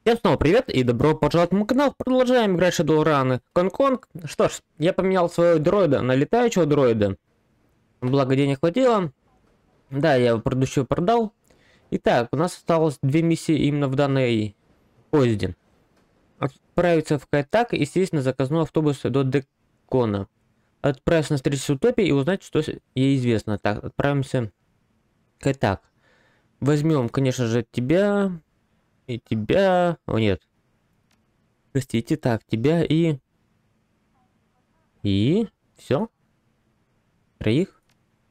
Всем снова привет и добро пожаловать на мой канал. Продолжаем играть Shadowrun Конг-Конг. Что ж, я поменял своего дроида на летающего дроида. Благо денег хватило. Да, я его предыдущего продал. Итак, у нас осталось две миссии именно в данной поезде. Отправиться в Кайтак и сесть на заказной автобус до Декона. Отправиться на встречу с Утопией и узнать, что ей известно. Так, отправимся в Кайтак. Возьмем, конечно же, тебя и тебя. О, нет. Простите, так, тебя и все? Троих?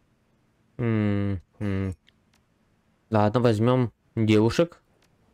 Ладно, возьмем девушек.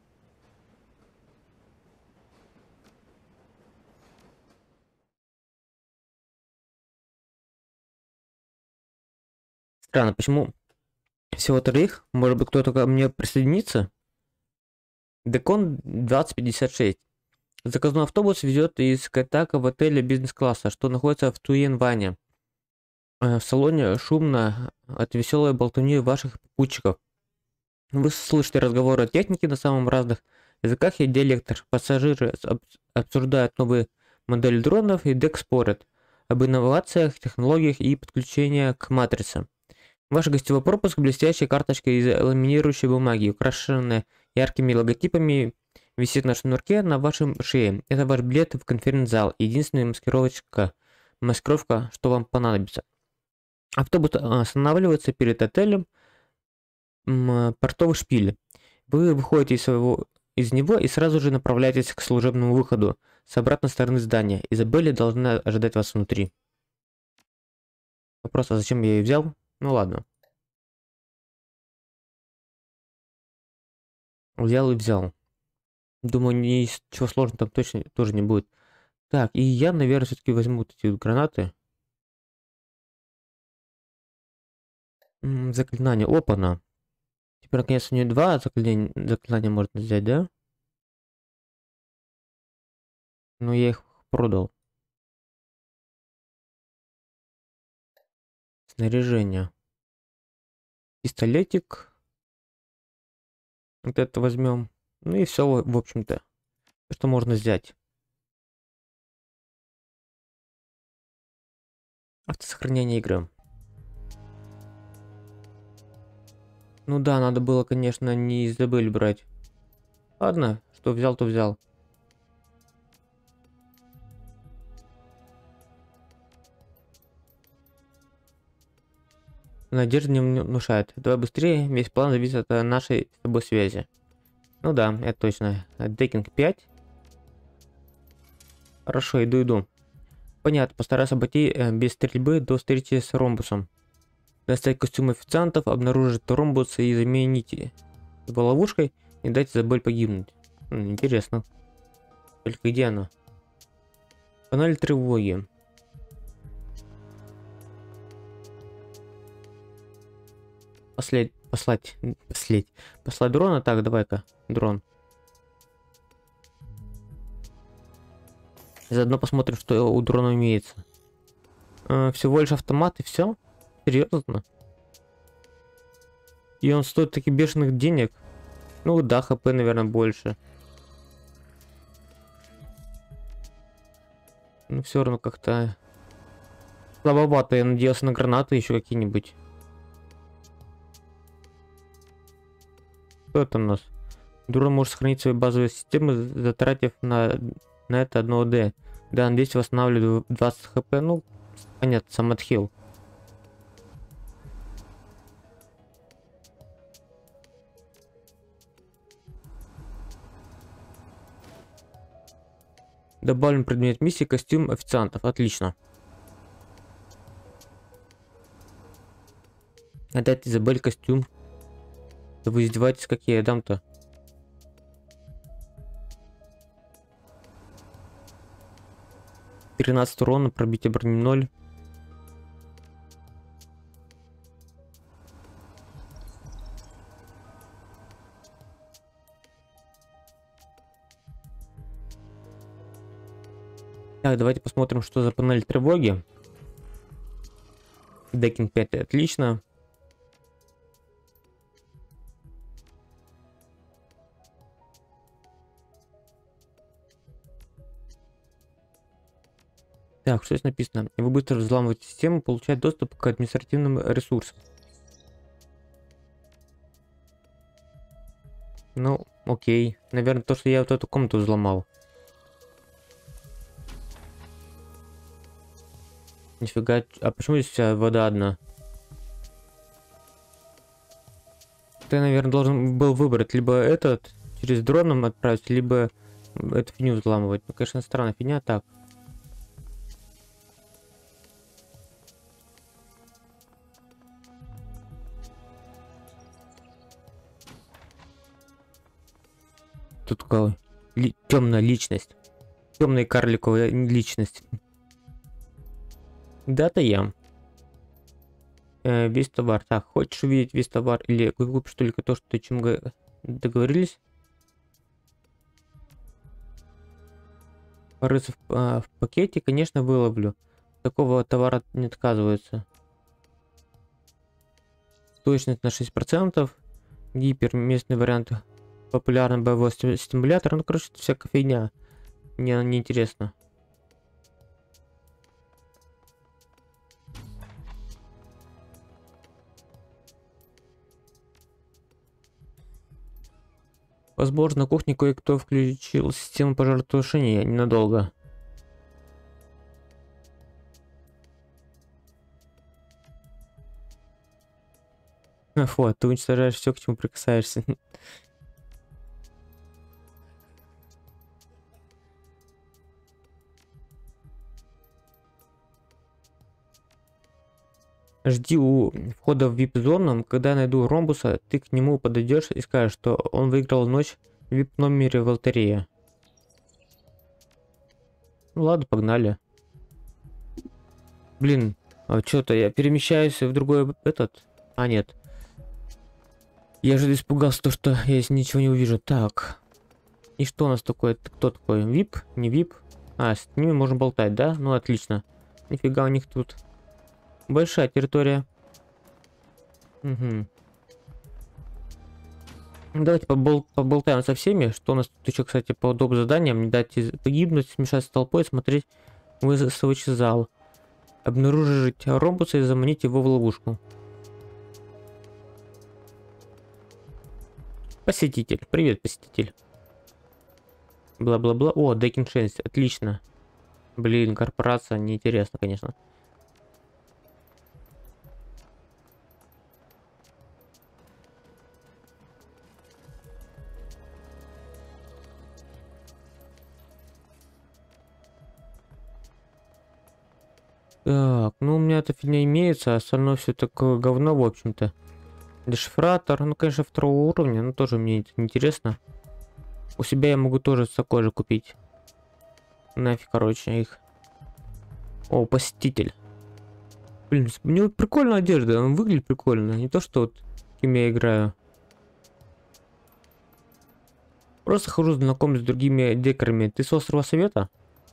Странно, почему всего троих? Может быть, кто-то ко мне присоединится? Декон 2056. Заказной автобус везет из Кайтака в отеле бизнес-класса, что находится в Туен-Ване. В салоне шумно от веселой болтовни ваших попутчиков. Вы слышите разговоры о технике на самых разных языках и диалектах. Пассажиры обсуждают новые модели дронов, и Дек спорят об инновациях, технологиях и подключении к матрице. Ваш гостевой пропуск – блестящая карточка из ламинирующей бумаги, украшенная яркими логотипами, висит на шнурке на вашем шее. Это ваш билет в конференц-зал, единственная маскировка, что вам понадобится. Автобус останавливается перед отелем портовый шпиль. Вы выходите из него и сразу же направляетесь к служебному выходу с обратной стороны здания. Изабелла должна ожидать вас внутри. Вопрос, а зачем я ее взял? Ну ладно. Взял и взял. Думаю, ничего сложного там точно тоже не будет. Так, и я, наверное, все-таки возьму вот эти вот гранаты. Заклинание. Опа-на. Теперь, наконец, у нее два заклинания можно взять, да? Но я их продал. Снаряжение. Пистолетик. Вот это возьмем. Ну и все, в общем-то. Что можно взять. Автосохранение игры. Ну да, надо было, конечно, не Изабель брать. Ладно, что взял, то взял. Надежда не внушает. Давай быстрее, весь план зависит от нашей с тобой связи. Ну да, это точно. Декинг 5. Хорошо, иду. Понятно, постараюсь обойти без стрельбы до встречи с ромбусом. Достать костюм официантов, обнаружить ромбус и заменить его ловушкой и дать Изабель погибнуть. Интересно. Только где она? Панель тревоги. Послать дрона. Так, давай-ка, дрон. Заодно посмотрим, что у дрона имеется. Всего лишь автомат и все? Серьезно? И он стоит таких бешеных денег? Ну да, хп, наверное, больше. Но все равно как-то слабовато. Я надеялся на гранаты еще какие-нибудь. Что это у нас? Дрон может сохранить свои базовые системы, затратив на это 1D. Да, 200 восстанавливает 20 хп. Ну, понятно, сам отхил. Добавлен предмет миссии, костюм официантов. Отлично. Отдать Изабель костюм. Да вы издеваетесь, какие я дам-то? $13 урона, пробитие брони 0. Так, давайте посмотрим, что за панель тревоги. Декинг 5, отлично. Так, что здесь написано? Вы быстро взламываете систему, получать доступ к административным ресурсам. Ну, окей. Наверное, то, что я вот эту комнату взломал. Нифига. А почему здесь вся вода одна? Ты, наверное, должен был выбрать либо этот, через дроном отправить, либо эту фигню взламывать. Ну, конечно, странная фигня, так. Тут такая темная личность. Темная карликовая личность. Дата я. Весь товар. Так, хочешь увидеть весь товар или купишь только то, что чем договорились? Порыться в пакете, конечно, выловлю. Такого товара не отказываются. Точность на 6%. Гипер, местный вариант. Популярный боевой стимулятор. Ну, короче, это всякая фигня. Мне не интересно. Возможно, на кухне кое-кто включил систему пожаротушения ненадолго. Вот, ты уничтожаешь все, к чему прикасаешься. Жди у входа в VIP-зону. Когда я найду ромбуса, ты к нему подойдешь и скажешь, что он выиграл ночь в VIP-номере в лотерее. Ну ладно, погнали. Блин, а что-то я перемещаюсь в другой этот. А, нет. Я же испугался, то, что я здесь ничего не увижу. Так. И что у нас такое? Кто такой? VIP? Не VIP? А, с ними можно болтать, да? Ну, отлично. Нифига у них тут большая территория. Угу. Давайте поболтаем со всеми. Что у нас тут еще, кстати, по доп. Заданиям? Не дать погибнуть, смешаться с толпой, смотреть вызовочный зал. Обнаружить ромбуса и заманить его в ловушку. Посетитель. Привет, посетитель. Бла-бла-бла. О, Декин 6. Отлично. Блин, корпорация. Неинтересно, конечно. Так, ну у меня эта фигня имеется, а остальное все такое говно, в общем-то. Дешифратор, ну, конечно, второго уровня, но тоже мне это интересно. У себя я могу тоже такой же купить. Нафиг, короче, их. О, посетитель. Блин, у него прикольная одежда, он выглядит прикольно. Не то, что вот кем я играю. Просто хожу знакомлюсь с другими декерами. Ты с острова Совета?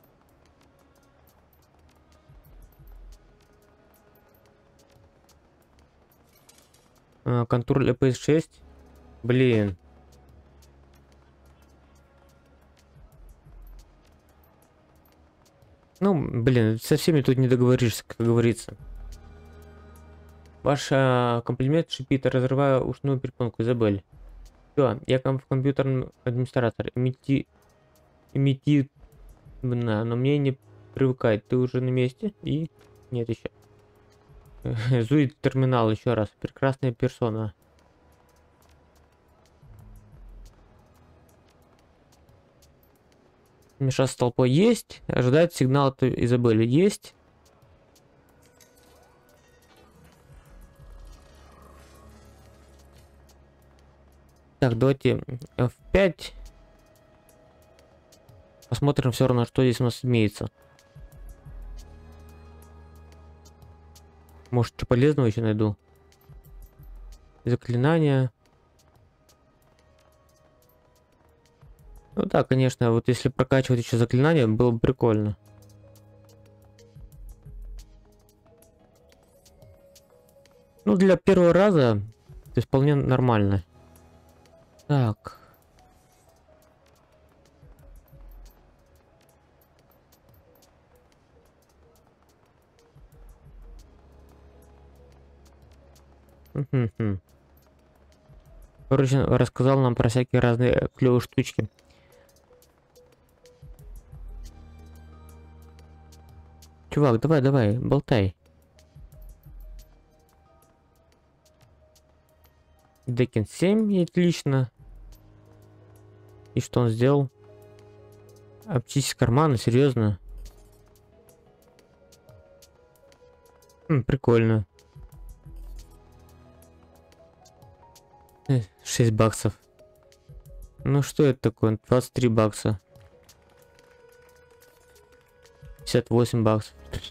Контроль PS6. Блин. Ну, блин, со всеми тут не договоришься, как говорится. Ваш комплимент шипит, разрывая ушную перепонку, Изабель. Все, я компьютерный администратор. Но мне не привыкать. Ты уже на месте? И... Нет еще. Зуит терминал еще раз. Прекрасная персона. Мешаться с толпой есть. Ожидает сигнал от Изабели есть. Так, давайте F5. Посмотрим все равно, что здесь у нас имеется. Может, что полезного еще найду. Заклинания. Ну да, конечно, вот если прокачивать еще заклинания, было бы прикольно. Ну, для первого раза это вполне нормально. Так. Мгм. Короче, рассказал нам про всякие разные клевые штучки. Чувак, давай, болтай. Декин 7, отлично. И что он сделал? Обчистить карманы, серьезно? Прикольно. 6 баксов. Ну что это такое? 23 бакса. 58 баксов.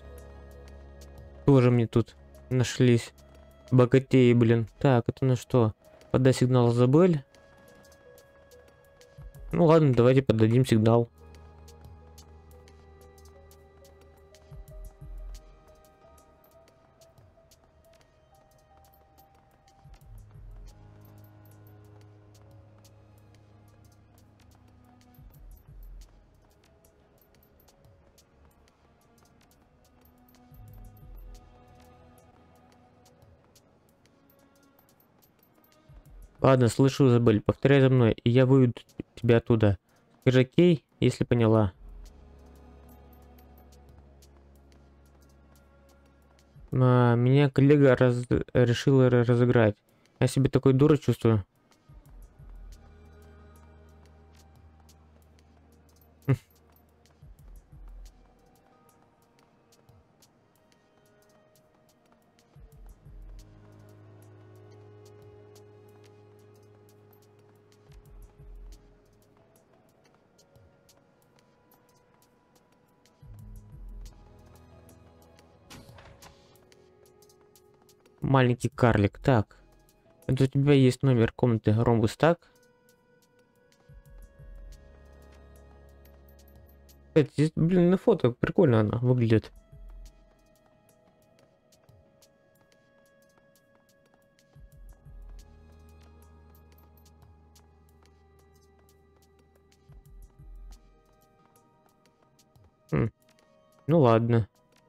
Тоже мне тут нашлись богатеи, блин. Так, это на что? Подай сигнал, забыли. Ну ладно, давайте подадим сигнал. Ладно, слышу, забыли. Повторяй за мной, и я выведу тебя оттуда. Скажи окей, если поняла. Меня коллега решила разыграть. Я себе такой дурой чувствую. Маленький карлик. Так. Это у тебя есть номер комнаты Ромбус, так? Кстати, здесь, блин, на фото прикольно она выглядит. Ну ладно.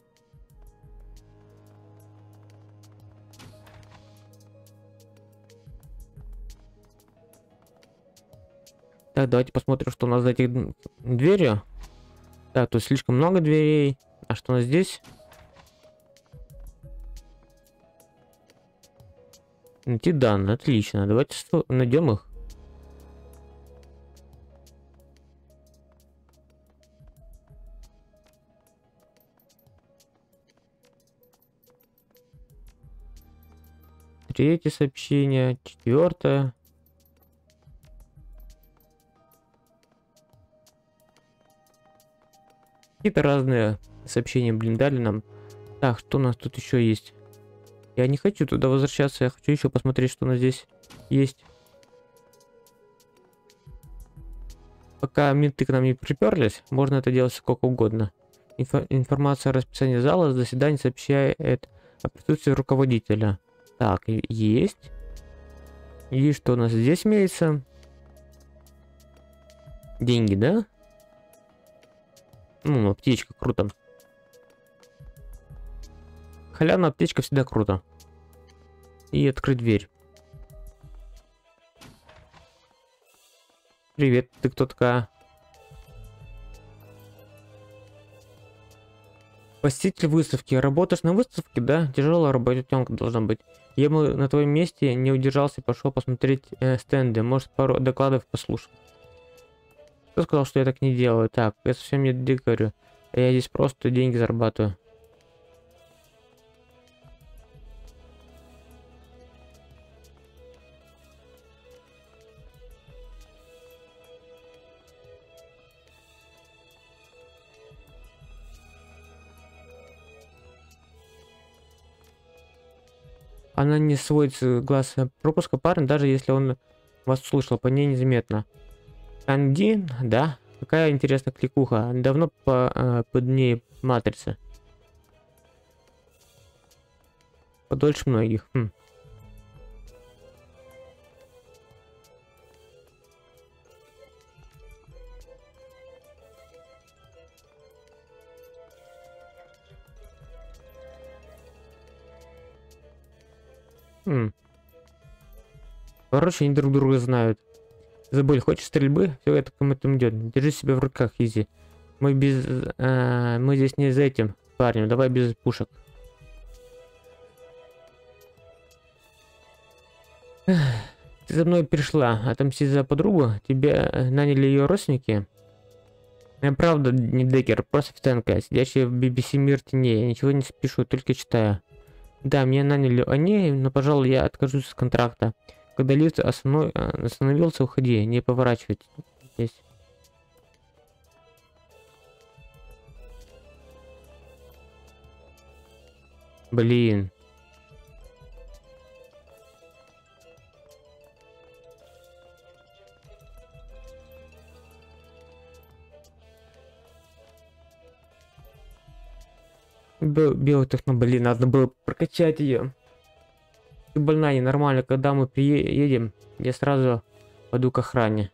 Так, давайте посмотрим, что у нас за этих дверью. Так, тут слишком много дверей. А что у нас здесь? Найти данные, отлично. Давайте найдем их. Третье сообщение, четвертое. Какие-то разные сообщения, блин, дали нам. Так, что у нас тут еще есть? Я не хочу туда возвращаться, я хочу еще посмотреть, что у нас здесь есть. Пока менты к нам не приперлись, можно это делать сколько угодно. Информация о расписании зала заседания сообщает о присутствии руководителя. Так, есть. И что у нас здесь имеется? Деньги, да? Ну, аптечка, круто. Халявная аптечка всегда круто. И открыть дверь. Привет, ты кто такая? Посетитель выставки. Работаешь на выставке, да? Тяжелая работенка должна быть. Я бы на твоем месте не удержался и пошел посмотреть стенды. Может, пару докладов послушал. Кто сказал, что я так не делаю? Так, я совсем не говорю. Я здесь просто деньги зарабатываю. Она не сводит глаз пропуска парня, даже если он вас услышал, по ней незаметно. Андин, да? Какая интересная кликуха. Давно под ней матрица. Подольше многих. Короче, они друг друга знают. Забыл, хочешь стрельбы? Все это кому то идет. Держи себя в руках, Изи. Мы здесь не за этим, парнем. Давай без пушек. Ты за мной пришла отомстить за подругу? Тебя наняли ее родственники? Я правда не Деккер, просто официантка, сидящая в BBC Мир Теней. Я ничего не спешу, только читаю. Да, меня наняли они, но, пожалуй, я откажусь от контракта. Когда лифт остановился, уходи, не поворачивать здесь. Блин. Биотехно, блин, надо было прокачать ее. Ты больная, ненормально. Когда мы приедем, я сразу пойду к охране.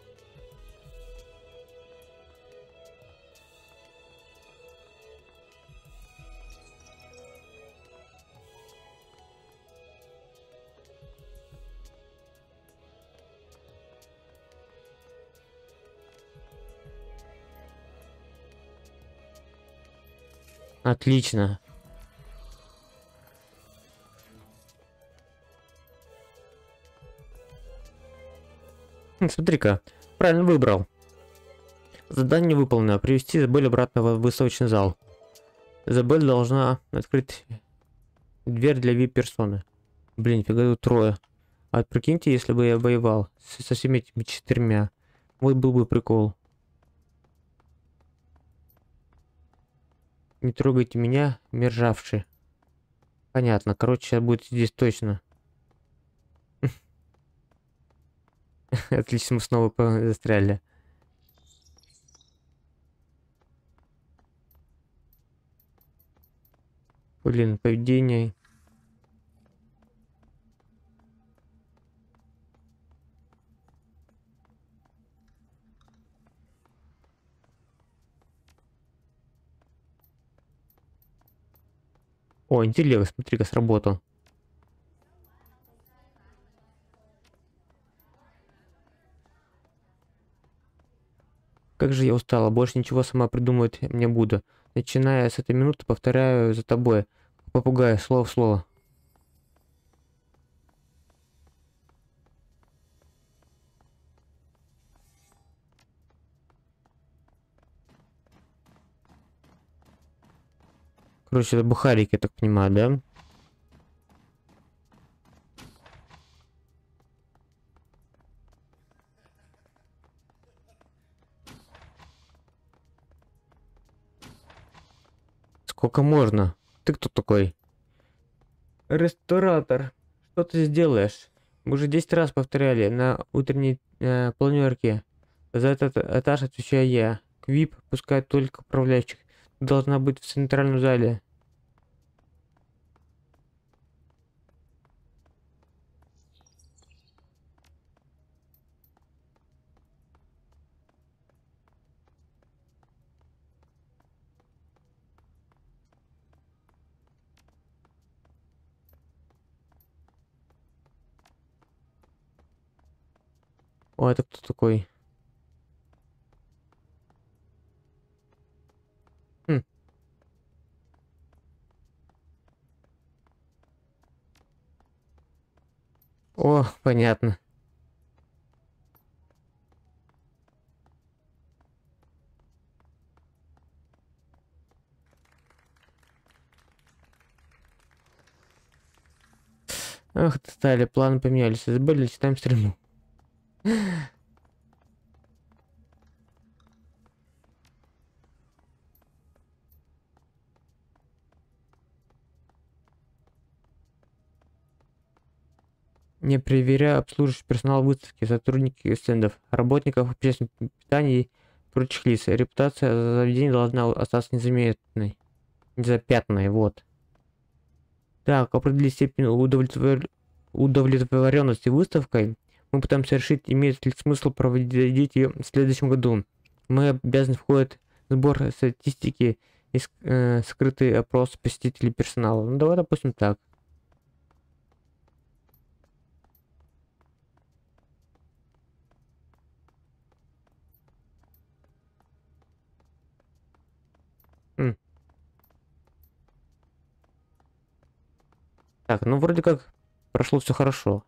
Отлично. Смотри-ка, правильно выбрал. Задание выполнено. Привести Изабель обратно в выставочный зал. Изабель должна открыть дверь для VIP-персоны. Блин, фига тут трое. А прикиньте, если бы я воевал со всеми этими 4. Вот был бы прикол. Не трогайте меня, мержавши. Понятно, короче, сейчас будет здесь точно. Отлично, мы снова застряли. Блин, поведение. О, интеллект, смотри-ка, сработал. Как же я устала, больше ничего сама придумывать не буду. Начиная с этой минуты повторяю за тобой. Попугай, слово в слово. Короче, это бухарики, я так понимаю, да? Сколько можно? Ты кто такой? Ресторатор. Что ты сделаешь? Мы уже 10 раз повторяли на утренней планерке. За этот этаж отвечаю я. КВИП пускает только управляющих. Ты должна быть в центральном зале. О, это кто такой? Хм. О, понятно. Ах, стали, планы поменялись. Забыли, читаем стриму. Не проверяя обслуживающий персонал выставки, сотрудники стендов, работников общественного питания и прочих лиц. Репутация заведения должна остаться незаметной. Незапятнанной, вот. Так, определить степень удовлетворенности выставкой. Мы пытаемся решить, имеет ли смысл проводить ее в следующем году. Мы обязаны входит сбор статистики и скрытый опрос посетителей персонала. Ну давай допустим так. Так, ну вроде как прошло все хорошо.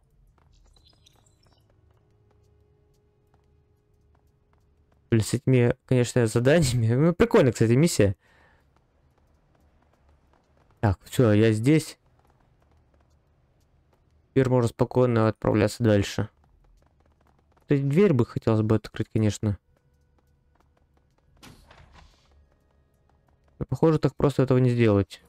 Блин, с этими, конечно, заданиями. Ну, прикольно, кстати, миссия. Так, все, я здесь. Теперь можно спокойно отправляться дальше. Кстати, дверь бы хотелось бы открыть, конечно. Но, похоже, так просто этого не сделать.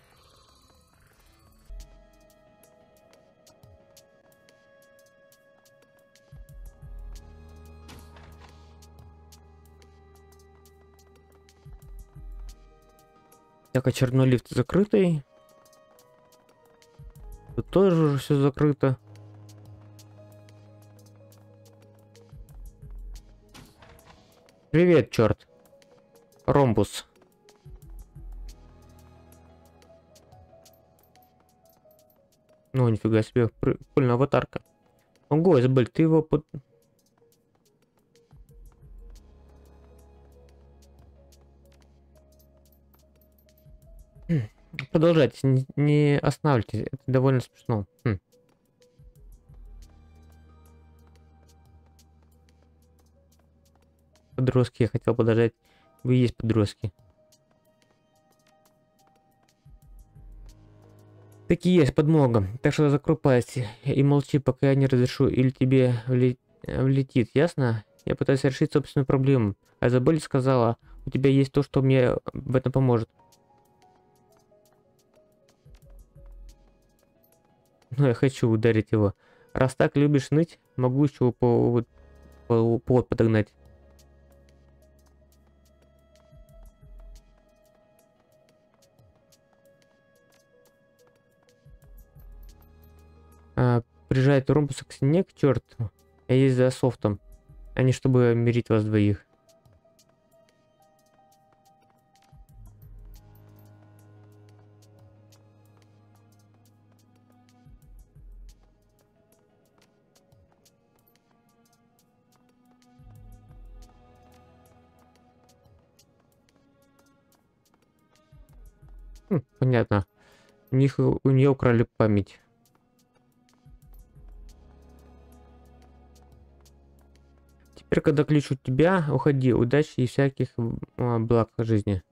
Так, очередной лифт закрытый. Тут тоже уже все закрыто. Привет, черт. Ромбус. Ну, нифига себе, прикольная аватарка. Ого, Изабель, ты его под... Продолжайте, не останавливайтесь, это довольно смешно. Подростки, я хотел подождать. Вы есть подростки. Такие есть подмога. Так что закрой пасть и молчи, пока я не разрешу, или тебе влетит, ясно? Я пытаюсь решить собственную проблему. А Изабель сказала, у тебя есть то, что мне в этом поможет. Но я хочу ударить его. Раз так любишь ныть, могу еще повод подогнать. Прижать ромбуса к стене, к черту. Я есть за софтом, а не чтобы мирить вас двоих. Понятно. У нее украли память. Теперь, когда ключ у тебя, уходи. Удачи и всяких благ в жизни.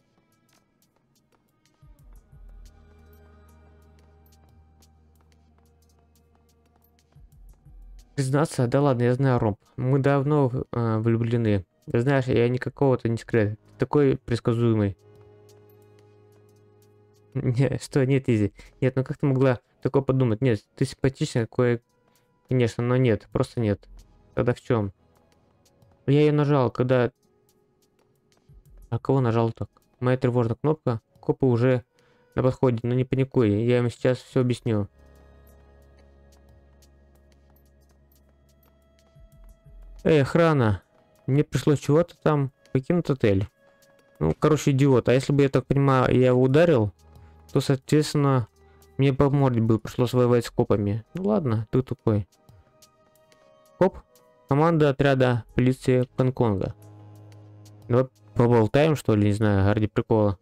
Признаться, да ладно, я знаю, Ром. Мы давно влюблены. Знаешь, я никакого-то не секрет. Ты такой предсказуемый. Не, что, нет, Изи. Нет, ну как ты могла такое подумать? Нет, ты симпатичная, конечно, но нет, просто нет. Тогда в чем? Я ее нажал, когда... А кого нажал так? Моя тревожная кнопка. Копы уже на подходе, но не паникуй, я им сейчас все объясню. Эй, охрана! Мне пришлось чего-то там покинуть отель. Ну, короче, идиот. А если бы, я так понимаю, я его ударил, то, соответственно, мне по морде бы пришлось воевать с копами. Ну ладно, ты тупой. Коп? Команда отряда полиции Гонконга. Давай поболтаем, что ли, не знаю, ради прикола.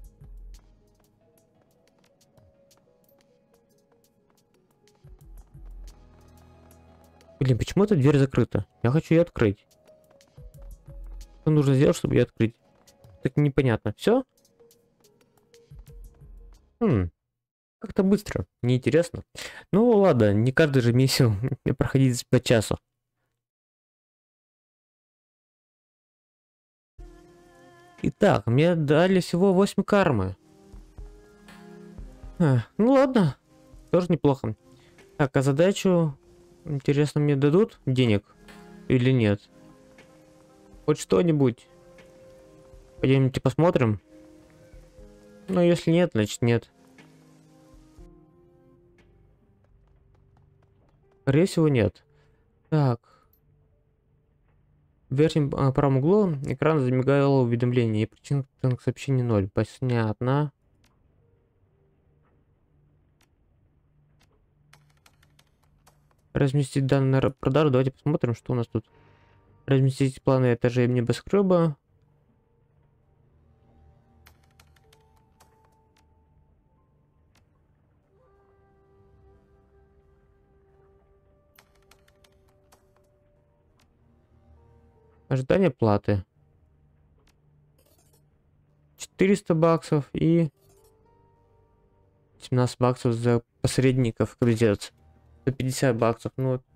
Блин, почему эта дверь закрыта? Я хочу ее открыть. Что нужно сделать, чтобы ее открыть? Так непонятно. Все? Как-то быстро. Неинтересно. Ну ладно, не каждый же миссию проходить по часу. Итак, мне дали всего 8 кармы. Ну ладно, тоже неплохо. Так, а задачу, интересно, мне дадут денег или нет? Хоть что-нибудь. Пойдемте посмотрим. Ну, если нет, значит нет. Скорее всего, нет. Так. В верхнем правом углу экран замигало уведомление. И причина к сообщению 0. Понятно. Разместить данные на продажу. Давайте посмотрим, что у нас тут. Разместить планы этажей небоскреба. Ожидание платы. 400 баксов и 17 баксов за посредников, капец. 150 баксов, ну вот.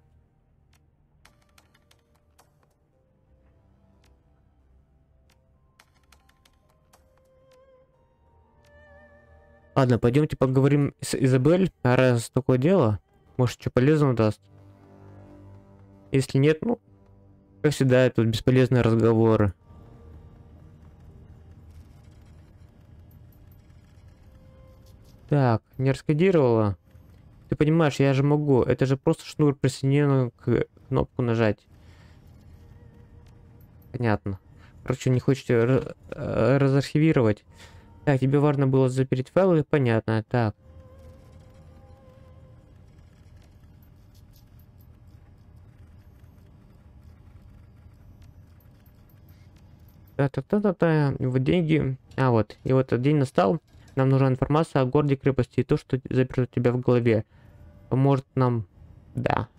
Ладно, пойдемте поговорим с Изабель, а раз такое дело, может, что полезного даст. Если нет, ну, как всегда, это бесполезные разговоры. Так, не раскодировала. Ты понимаешь, я же могу. Это же просто шнур, присоединенный к кнопку нажать. Понятно. Короче, не хочете разархивировать. Так, тебе важно было запереть файлы? Понятно. Так. Та-та-та-та-та. Вот деньги. А, вот. И вот этот день настал. Нам нужна информация о городе крепости и то, что заперто у тебя в голове. Поможет нам... Да.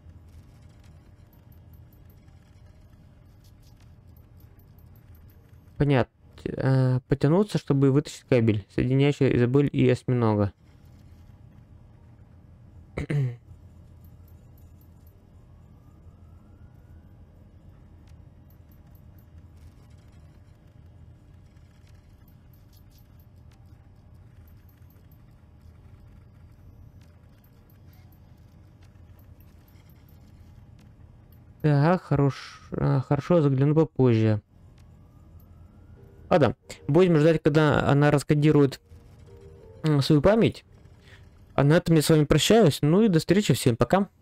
Понятно. Потянуться, чтобы вытащить кабель, соединяющий Изабель и осьминога. Так, хорошо, загляну попозже. Ладно, будем ждать, когда она раскодирует свою память. А на этом я с вами прощаюсь. Ну и до встречи всем, пока.